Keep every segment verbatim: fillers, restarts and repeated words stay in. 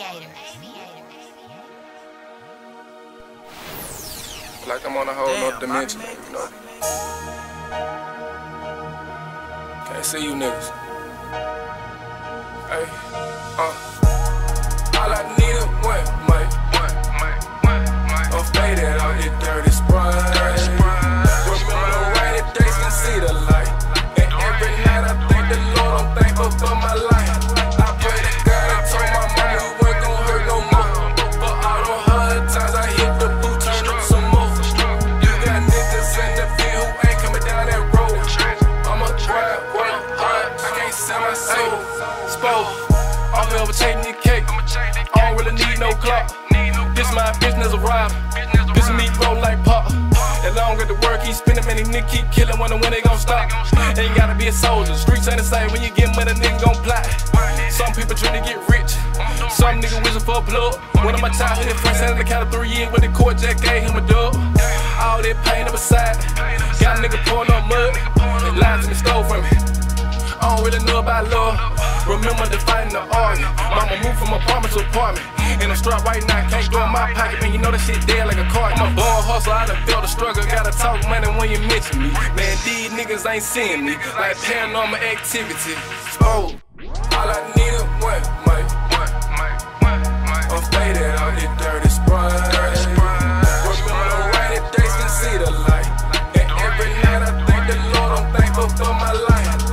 Like I'm on a whole nother dimension, you know. Can't see you niggas. Hey, uh. All I needed was money. I'm faded out this dirty Sprite. Remember the rainy days can see the light. And every night I thank the Lord, I'm thankful for my life. I pray to God, I told my mama we weren't gon' hurt no more. But all those hard times I hit the boot, turn up some more. You got niggas in the field who ain't coming down that road. I'ma drive, work hard, I can't sell my soul. Spoke, I'm over chasing the cake. I don't really need no clock. This my business a rhyme. This is me roll like pop. As long as the work keep spinning, man, these niggas keep killing. Wonder when they gon' stop. Ain't gotta be a soldier. Streets ain't the same. When you get money, nigga gon' plot. Some people trying to get rich. Some nigga wishing for a plug. One of my childhood friends had in the count of three years when the court jack gave him a dub. All that pain up aside. Got a nigga pouring up mud. And lies in the stove from me. I don't really know about love. Remember the fight in the argument. Mama moved from apartment to apartment. And I'm strapped right now, can't go in my pocket. Man, you know that shit dead like a card. I'm a born hustler, I done felt the struggle. Gotta talk money when you mention me. Man, these niggas ain't seeing me. Like paranormal activity. Oh, all I needed was money. I'm faded out this dirty Sprite. Remember the rainy days can see the light. And every night I thank the Lord, I'm thankful for my life.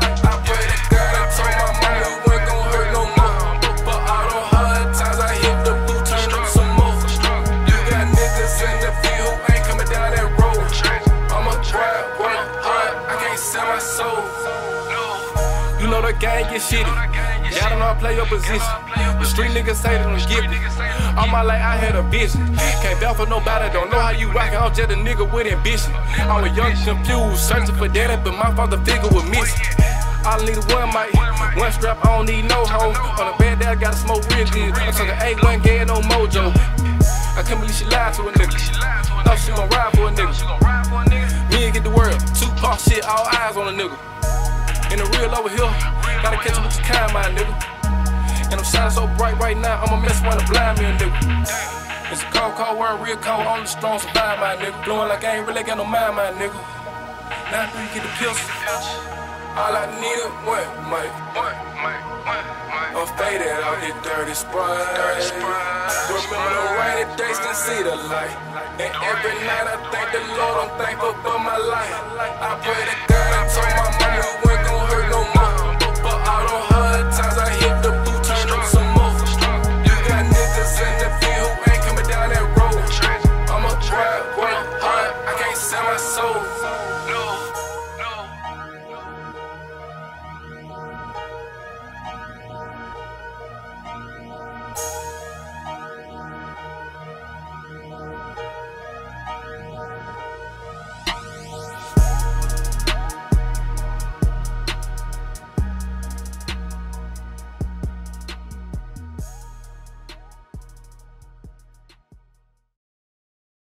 You know the gang get shitty. Y'all don't know how to play your position. The street niggas say that I'm gifted. All my life I had a vision. Can't bounce for nobody, don't know how you rockin'. I'm just a nigga with ambition. I was young, confused, searching for daddy, but my father figure was missing. All I need is one mic, one strap, I don't need no hoe. On a bad day I gotta smoke real good. I'm talking A one, get no mojo. I can't believe she lied to a nigga. No, she gon' ride for a nigga. Me and get the world, two part shit, all eyes on a nigga. And the real over here, gotta catch up with your kind, my nigga. And I'm shining so bright right now, I'ma mess around and blind me a nigga. It's a cold, cold world, real cold, only strong survive, my nigga. Blowing like I ain't really got no mind, my nigga. Now after you get the pills, all I needed was money. I'm faded out this dirty Sprite. Remember the rainy days can see the light. And every night I thank the Lord, I'm thankful for my life. I pray to God, I told my mama we weren't gon' hurt